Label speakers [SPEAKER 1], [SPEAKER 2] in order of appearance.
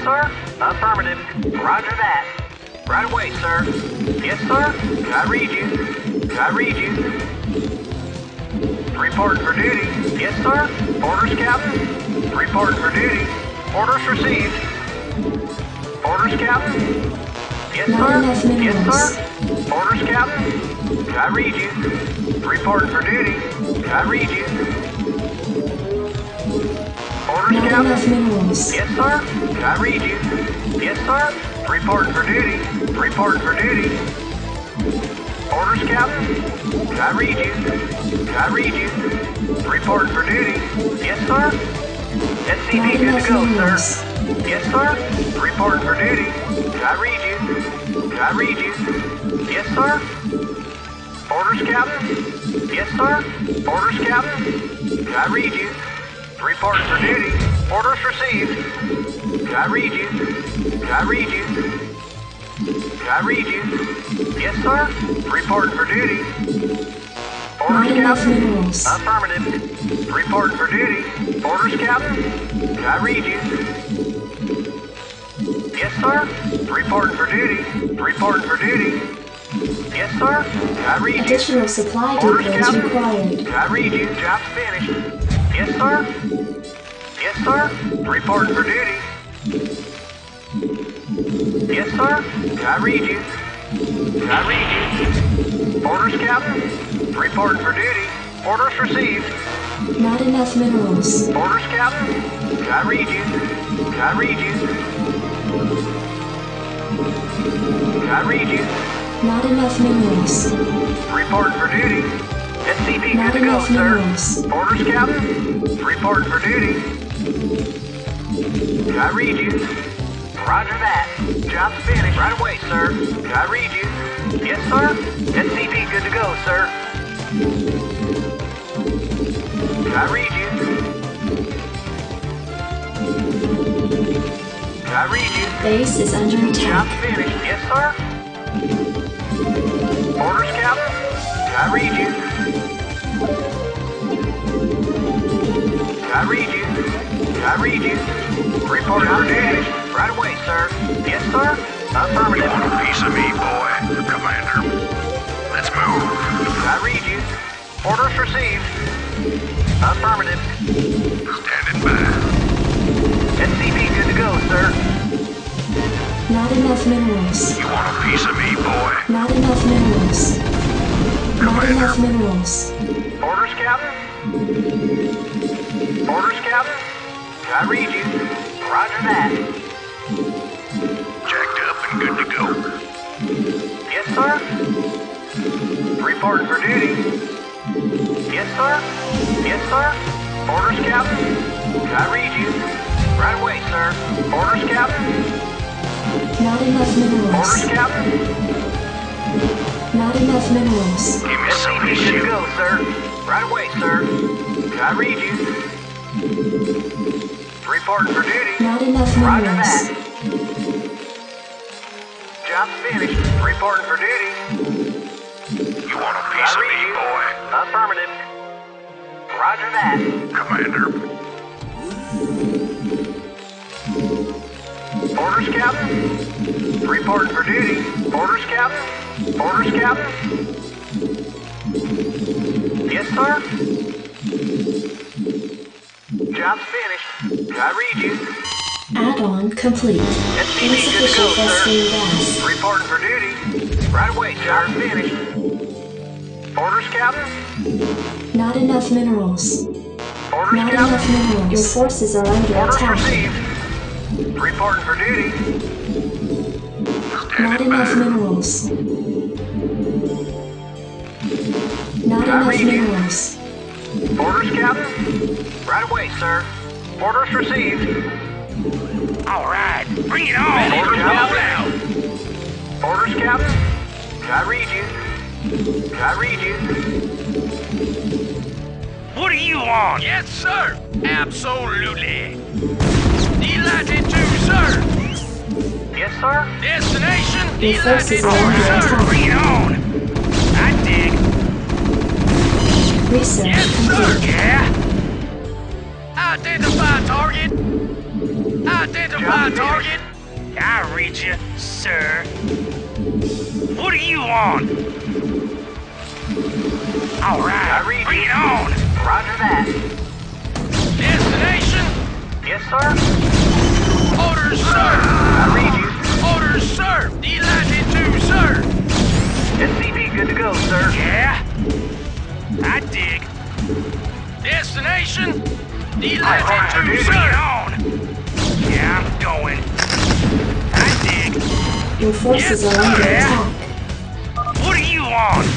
[SPEAKER 1] sir. Affirmative. Roger that. Right away, sir. Yes, sir. I read you. I read you. Reporting for duty. Yes, sir. Orders, Captain. Reporting for duty. Orders received. Orders, Captain. Yes, sir. Yes, sir. Orders, Captain. I read you. Reporting for duty. I read you. Orders, Captain. Yes, sir. I read you. Yes, sir. Reporting for duty. Reporting for duty. Orders, Captain. I read you. I read you. Reporting for duty. Yes, sir. SCV good to go, sir. Yes, sir. Reporting for duty. I read you. I read you. Yes, sir. Orders, Captain. Yes, sir. Orders, Captain. I read you. Reporting for duty. Orders received. I read you. I read you. I read you. Yes, sir. Reporting for duty. Orders, Captain. Affirmative. Reporting for duty. Orders, Captain. I read you. Yes, sir. Reporting for duty. Reporting for duty. Yes, sir. I read you.
[SPEAKER 2] Additional supply
[SPEAKER 1] Orders,
[SPEAKER 2] details
[SPEAKER 1] Captain.
[SPEAKER 2] required.
[SPEAKER 1] I read you. Job's finished. Yes, sir. Yes, sir. Reporting for duty. Yes, sir. I read you. I read you. Orders, Captain. Reporting for duty. Orders received.
[SPEAKER 2] Not enough minerals.
[SPEAKER 1] Orders, Captain. I read you. I read you. I read you.
[SPEAKER 2] Not enough minerals.
[SPEAKER 1] Reporting for duty. SCV
[SPEAKER 2] Not
[SPEAKER 1] good to go,
[SPEAKER 2] enough
[SPEAKER 1] sir.
[SPEAKER 2] minerals.
[SPEAKER 1] Orders, Captain. Reporting for duty. I read you. Roger that. Job's finished. Right away, sir. I read you. Yes, sir. SCV good to go, sir. I read you. I read you.
[SPEAKER 2] Base is under
[SPEAKER 1] Job's
[SPEAKER 2] attack.
[SPEAKER 1] finished. Yes, sir. Orders, Captain. I read you. I read you. I read you. Report for duty. Right away, sir. Yes, sir. Affirmative.
[SPEAKER 3] You want a piece of me, boy? Commander. Let's move.
[SPEAKER 1] I read you. Orders received. Affirmative.
[SPEAKER 3] Standing by.
[SPEAKER 1] SCV good to go, sir.
[SPEAKER 2] Not enough minerals.
[SPEAKER 3] You want a piece of me, boy?
[SPEAKER 2] Not enough minerals. Not enough minerals.
[SPEAKER 1] Orders, Captain. Orders, Captain. I read you. Roger that.
[SPEAKER 3] Jacked up and good to go.
[SPEAKER 1] Yes, sir. Reporting for duty. Yes, sir. Yes, sir. Orders, Captain. I read you. Right away, sir. Orders, Captain.
[SPEAKER 2] Not enough minerals.
[SPEAKER 1] Orders, Captain.
[SPEAKER 2] Not enough minerals.
[SPEAKER 3] Give me some of
[SPEAKER 1] SCV
[SPEAKER 3] this
[SPEAKER 1] good to
[SPEAKER 3] shit.
[SPEAKER 1] go, sir. Right away, sir. I read you. Reporting for duty.
[SPEAKER 2] Not enough
[SPEAKER 1] Roger
[SPEAKER 2] minerals.
[SPEAKER 1] that. Job's finished. Reporting for duty.
[SPEAKER 3] You want a piece
[SPEAKER 1] I
[SPEAKER 3] of
[SPEAKER 1] read
[SPEAKER 3] me,
[SPEAKER 1] you.
[SPEAKER 3] boy?
[SPEAKER 1] Affirmative. Roger that.
[SPEAKER 3] Commander.
[SPEAKER 1] Orders, Captain. Reporting for duty. Orders, Captain. Orders, Captain. Yes, sir. Job's finished. I read you.
[SPEAKER 2] Add-on complete.
[SPEAKER 1] SCV good to go,
[SPEAKER 2] Insufficient
[SPEAKER 1] sir.
[SPEAKER 2] vesting gas.
[SPEAKER 1] Reporting for duty. Right away, job's finished. Orders, Captain.
[SPEAKER 2] Not enough minerals.
[SPEAKER 1] Orders,
[SPEAKER 2] Not enough
[SPEAKER 1] Captain.
[SPEAKER 2] minerals. Your forces are under
[SPEAKER 1] Orders
[SPEAKER 2] attack.
[SPEAKER 1] received. Reporting for duty.
[SPEAKER 2] Not
[SPEAKER 3] Standing
[SPEAKER 2] enough
[SPEAKER 3] by.
[SPEAKER 2] minerals. Not
[SPEAKER 1] I
[SPEAKER 2] enough
[SPEAKER 1] read you.
[SPEAKER 2] minerals.
[SPEAKER 1] Orders, Captain. Right away, sir. Orders received.
[SPEAKER 3] All right. Bring it on.
[SPEAKER 1] Orders,
[SPEAKER 3] Roll
[SPEAKER 1] Captain.
[SPEAKER 3] out.
[SPEAKER 1] Orders, Captain. I read you. I read you.
[SPEAKER 3] What do you want?
[SPEAKER 4] Yes, sir. Absolutely. Delighted to, sir.
[SPEAKER 1] Yes, sir.
[SPEAKER 4] Destination.
[SPEAKER 2] Your
[SPEAKER 4] Delighted
[SPEAKER 2] forces
[SPEAKER 4] to,
[SPEAKER 2] are under
[SPEAKER 4] sir.
[SPEAKER 2] attack.
[SPEAKER 3] Bring it on. I dig.
[SPEAKER 2] Research
[SPEAKER 4] Yes, sir.
[SPEAKER 2] complete.
[SPEAKER 3] Yeah?
[SPEAKER 4] Identify target. Identify
[SPEAKER 1] Job
[SPEAKER 4] target.
[SPEAKER 5] I read you, sir. What do you want? All
[SPEAKER 1] I
[SPEAKER 5] right,
[SPEAKER 1] read
[SPEAKER 5] bring
[SPEAKER 1] you.
[SPEAKER 5] it on.
[SPEAKER 1] Roger that.
[SPEAKER 4] Destination.
[SPEAKER 1] Yes, sir.
[SPEAKER 4] Orders, sir.
[SPEAKER 1] I read you.
[SPEAKER 4] Orders, sir. D-latitude, sir.
[SPEAKER 1] SCV good to go, sir.
[SPEAKER 5] Yeah? I dig.
[SPEAKER 4] Destination.
[SPEAKER 5] Bring
[SPEAKER 4] D-latitude,
[SPEAKER 5] it
[SPEAKER 4] sir.
[SPEAKER 5] on. Yeah, I'm going. I dig.
[SPEAKER 2] Your forces
[SPEAKER 4] Yes,
[SPEAKER 2] are under
[SPEAKER 4] sir.
[SPEAKER 2] attack.
[SPEAKER 5] What do you want?